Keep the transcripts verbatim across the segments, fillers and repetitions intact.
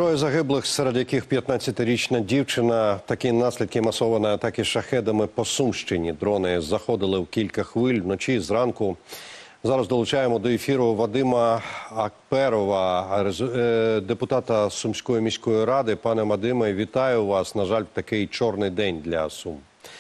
Троє загиблих, серед яких п'ятнадцятирічна дівчина. Такі наслідки масованої атаки шахедами по Сумщині. Дрони заходили в кілька хвиль вночі, зранку. Зараз долучаємо до ефіру Вадима Акперова, депутата Сумської міської ради. Пане Вадиме, вітаю вас. На жаль, такий чорний день для Сум.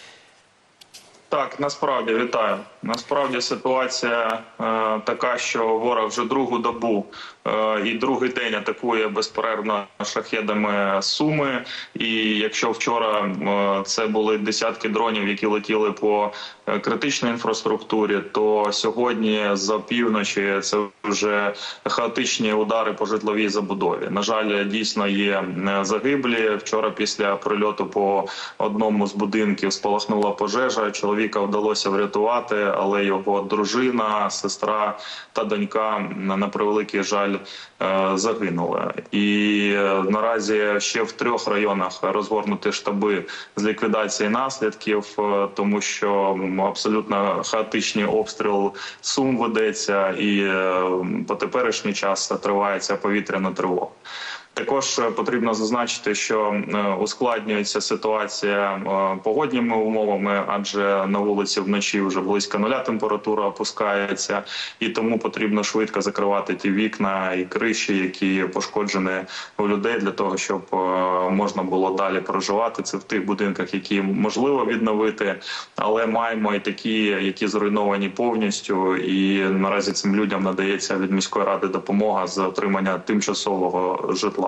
Так, насправді, вітаю. Насправді ситуація е, така, що ворог вже другу добу е, і другий день атакує безперервно шахедами Суми. І якщо вчора е, це були десятки дронів, які летіли по е, критичній інфраструктурі, то сьогодні за півночі це вже хаотичні удари по житловій забудові. На жаль, дійсно є загиблі. Вчора після прильоту по одному з будинків спалахнула пожежа. Чоловіка вдалося врятувати, але його дружина, сестра та донька, на превеликий жаль, загинули. І наразі ще в трьох районах розгорнуті штаби з ліквідації наслідків, тому що абсолютно хаотичний обстріл Сум ведеться і по теперішній час триває ця повітряна тривога. Також потрібно зазначити, що ускладнюється ситуація погодніми умовами, адже на вулиці вночі вже близько нуля температура опускається, і тому потрібно швидко закривати ті вікна і криші, які пошкоджені у людей, для того, щоб можна було далі проживати. Це в тих будинках, які можливо відновити, але маємо і такі, які зруйновані повністю, і наразі цим людям надається від міської ради допомога з отримання тимчасового житла.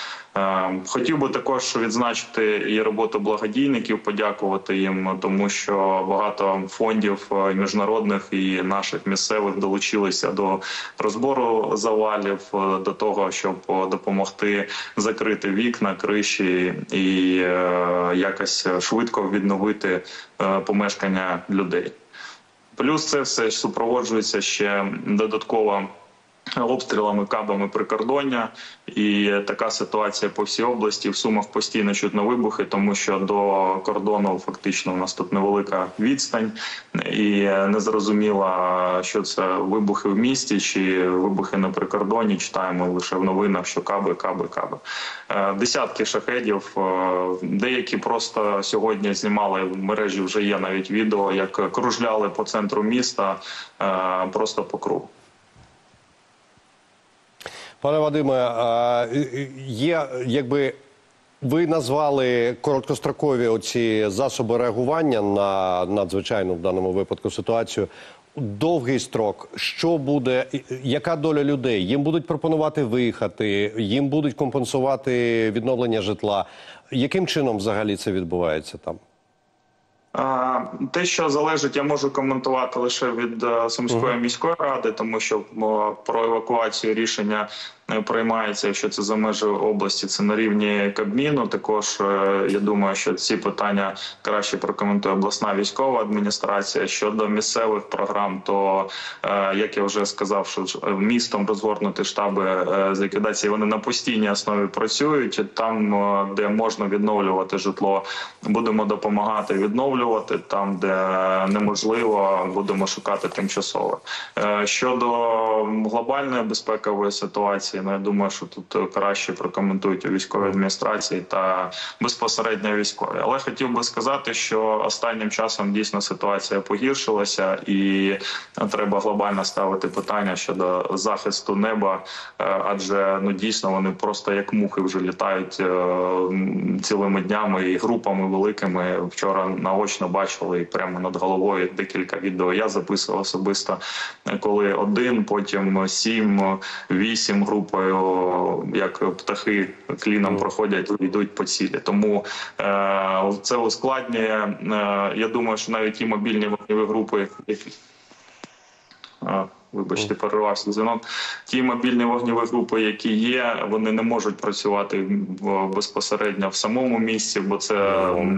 Хотів би також відзначити і роботу благодійників, подякувати їм, тому що багато фондів міжнародних і наших місцевих долучилися до розбору завалів, до того, щоб допомогти закрити вікна, криші і якось швидко відновити помешкання людей. Плюс це все супроводжується ще додатково обстрілами, кабами прикордоння, і така ситуація по всій області. В Сумах постійно чутно вибухи, тому що до кордону фактично у нас тут невелика відстань, і незрозуміло, що це вибухи в місті чи вибухи на прикордоні. Читаємо лише в новинах, що каби, каби, каби. Десятки шахедів, деякі просто сьогодні знімали, в мережі вже є навіть відео, як кружляли по центру міста, просто по кругу. Пане Вадиме, є, якби ви назвали короткострокові оці засоби реагування на надзвичайну в даному випадку ситуацію. Довгий строк, що буде, яка доля людей? Їм будуть пропонувати виїхати, їм будуть компенсувати відновлення житла. Яким чином взагалі це відбувається там? Те, що залежить, я можу коментувати лише від Сумської міської ради, тому що про евакуацію рішення приймається, якщо це за межі області, це на рівні Кабміну. Також, я думаю, що ці питання краще прокоментує обласна військова адміністрація. Щодо місцевих програм, то, як я вже сказав, що містом розгорнуті штаби з ліквідації, вони на постійній основі працюють. Там, де можна відновлювати житло, будемо допомагати відновлювати. Там, де неможливо, будемо шукати тимчасове. Щодо глобальної безпекової ситуації, ну, я думаю, що тут краще прокоментують у військовій адміністрації та безпосередньо військові. Але хотів би сказати, що останнім часом дійсно ситуація погіршилася, і треба глобально ставити питання щодо захисту неба, адже ну дійсно вони просто як мухи вже літають цілими днями і групами великими. Вчора наочно бачили і прямо над головою декілька відео. Я записував особисто, коли один, потім сім, вісім груп, як птахи кліном проходять і йдуть по цілі. Тому е, це ускладнює. Е, я думаю, що навіть ті мобільні вогневі групи, які... Е, Вибачте, перервався дзвінок. Ті мобільні вогневі групи, які є, вони не можуть працювати безпосередньо в самому місці, бо це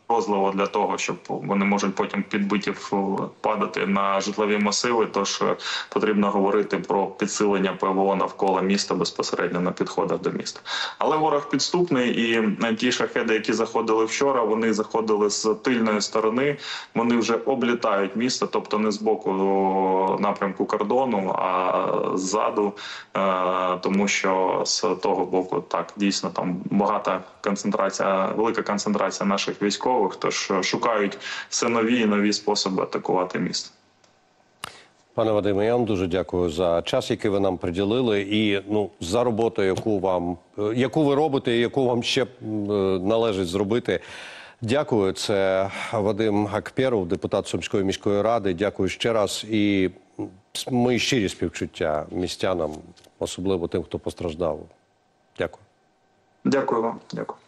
загрозливо для того, щоб вони можуть потім підбиті падати на житлові масиви. Тож потрібно говорити про підсилення ПВО навколо міста безпосередньо на підходах до міста. Але ворог підступний, і ті шахеди, які заходили вчора, вони заходили з тильної сторони. Вони вже облітають місто, тобто не з боку напрямку кордону, а ззаду, тому що з того боку так дійсно там багата концентрація, велика концентрація наших військових, тож шукають все нові і нові способи атакувати місто. Пане Вадиме, я вам дуже дякую за час, який ви нам приділили, і ну за роботу, яку вам яку ви робите, і яку вам ще належить зробити. Дякую. Це Вадим Акперов, депутат Сумської міської ради. Дякую ще раз. І мої щирі співчуття містянам, особливо тим, хто постраждав. Дякую. Дякую вам. Дякую.